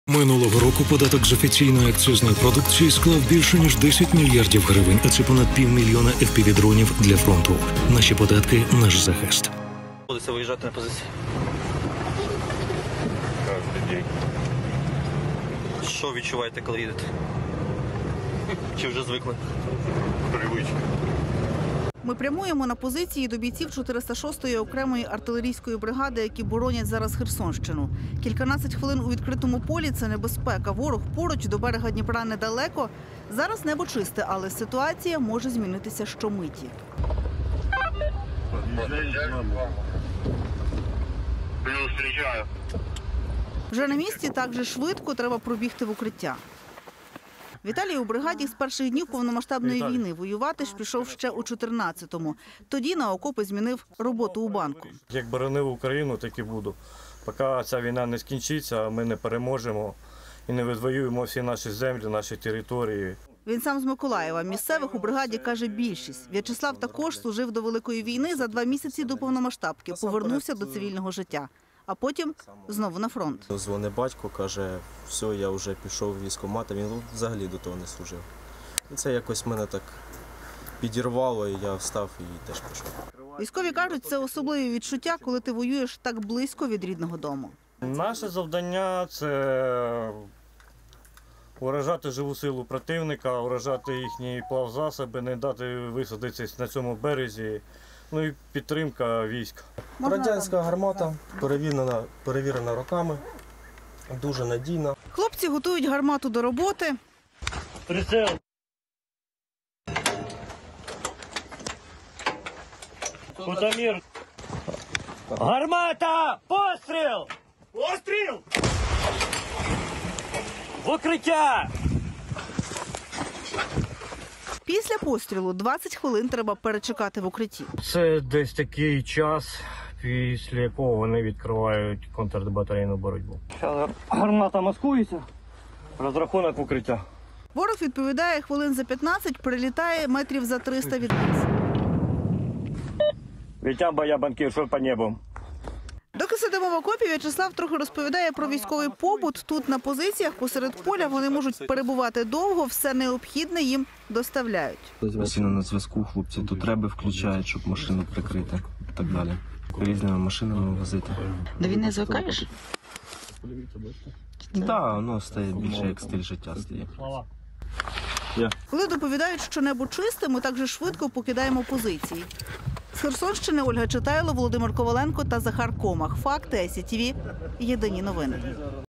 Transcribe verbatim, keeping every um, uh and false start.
Минулого року податок з офіційної акцизної продукції склав більше ніж десять мільярдів гривень, а це понад півмільйона еф пі ві-дронів для фронту. Наші податки – наш захист. Будете виїжджати на позиції? Кожен день. Що відчуваєте, коли їдете? Чи вже звикли? Привичка. Ми прямуємо на позиції до бійців чотириста шостої окремої артилерійської бригади, які боронять зараз Херсонщину. Кільканадцять хвилин у відкритому полі – це небезпека. Ворог поруч, до берега Дніпра недалеко. Зараз небо чисте, але ситуація може змінитися щомиті. Вже на місці так же швидко треба пробігти в укриття. Віталій у бригаді з перших днів повномасштабної війни. Воювати ж пішов ще у чотирнадцятому. Тоді на окопи змінив роботу у банку. Як боронив Україну, так і буду. Поки ця війна не скінчиться, ми не переможемо і не відвоюємо всі наші землі, наші території. Він сам з Миколаєва. Місцевих у бригаді, каже, більшість. В'ячеслав також служив до Великої війни. За два місяці до повномасштабки повернувся до цивільного життя. А потім знову на фронт. Дзвонить батько, каже, все, я вже пішов в військкомат, а він взагалі до того не служив. І це якось мене так підірвало, і я встав і теж пішов. Військові кажуть, це особливі відчуття, коли ти воюєш так близько від рідного дому. Наше завдання – це уражати живу силу противника, уражати їхні плавзасоби, не дати висадитися на цьому березі. Ну і підтримка військ. Радянська гармата, перевірена, перевірена роками, дуже надійна. Хлопці готують гармату до роботи. Прицел! Кутамір! Гармата! Постріл! Постріл! В укриття! Після пострілу двадцять хвилин треба перечекати в укритті. Це десь такий час, після якого вони відкривають контрбатарейну боротьбу. Гармата маскується, розрахунок в укриття. Ворог відповідає хвилин за п'ятнадцять, прилітає метрів за триста від нас. Вітя боя банкір, що по небу. Доки сидимо в окопі, В'ячеслав трохи розповідає про військовий побут. Тут на позиціях посеред поля вони можуть перебувати довго, все необхідне їм доставляють. Постійно на зв'язку хлопці тут реби включають, щоб машину прикрити і так далі. Різними машинами возити. До війни звикаєш? Так, да, воно стає більше як стиль життя стає. Коли доповідають, що небо чисте, ми так же швидко покидаємо позиції. З Херсонщини Ольга Читайло, Володимир Коваленко та Захар Комах. Факти, ай сі ті ві. Єдині новини.